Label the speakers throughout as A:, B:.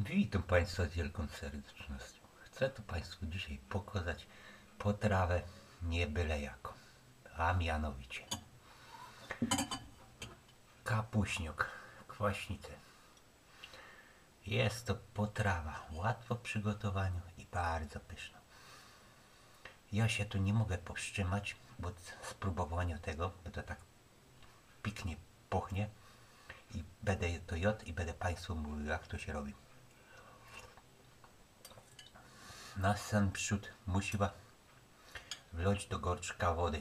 A: Witam Państwa z wielką serdecznością. Chcę tu Państwu dzisiaj pokazać potrawę nie byle jaką, a mianowicie kapuśniok, kwaśnicę. Jest to potrawa łatwo w przygotowaniu i bardzo pyszna. Ja się tu nie mogę powstrzymać od spróbowania tego, bo to tak pięknie pachnie i będę to jadł i będę Państwu mówił, jak to się robi. Na sam przód musi wlać do gorszka wody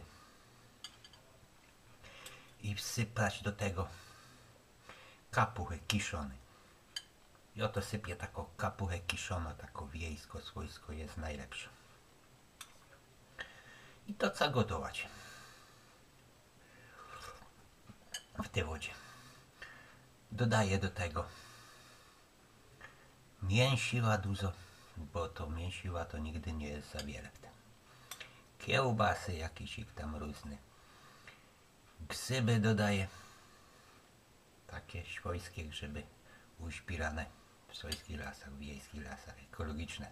A: i wsypać do tego kapuchę kiszony. Ja to sypię taką kapuchę kiszoną, taką wiejsko, swojsko jest najlepsza. I to co gotować w tej wodzie. Dodaję do tego mięsiła dużo, bo to mięsiła to nigdy nie jest za wiele w tym. Kiełbasy jakieś ich tam różne. Grzyby dodaję. Takie swojskie grzyby uśpirane w swojskich lasach, wiejskich lasach, ekologiczne.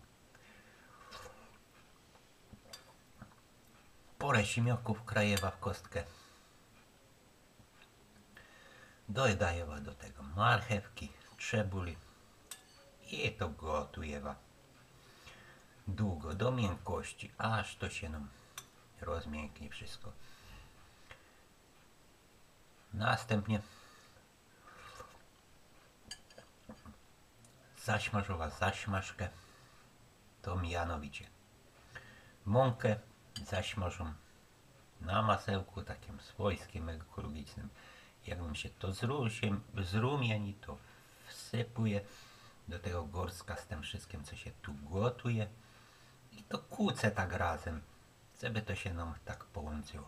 A: Porę siemioków krajewa w kostkę. Dodaję do tego marchewki, cebuli i to gotuję długo, do miękkości, aż to się nam rozmięknie wszystko. Następnie zaśmażowa zaśmażkę, to mianowicie mąkę zaśmażą na masełku takim swojskim, ekologicznym. Jakbym się to zrumieni, to wsypuję do tego gorska z tym wszystkim, co się tu gotuje i to kłócę tak razem, żeby to się nam tak połączyło.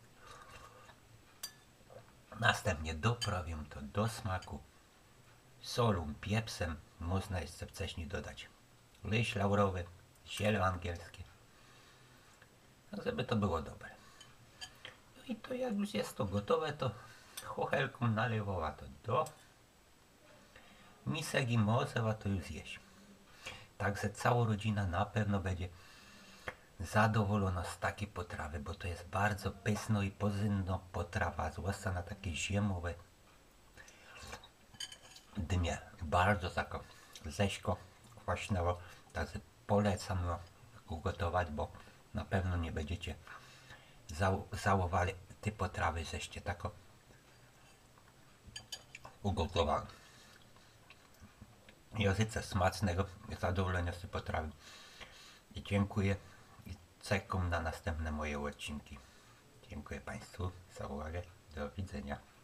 A: Następnie doprawię to do smaku solą, pieprzem, można jeszcze wcześniej dodać liść laurowy, ziele angielskie, żeby to było dobre. No i to jak już jest to gotowe, to chochelką nalewała to do misek i można to już zjeść. Także cała rodzina na pewno będzie zadowolona z takiej potrawy, bo to jest bardzo pyszna i pożywna potrawa, zwłaszcza na takie zimowe dnie. Bardzo taka rzeźko, kwaśnawo, także polecam ugotować, bo na pewno nie będziecie żałowali tej potrawy, żeście tako ugotowali. Ja życzę smacznego, zadowolenia z tej potrawy i dziękuję i czekam na następne moje odcinki. Dziękuję Państwu za uwagę. Do widzenia.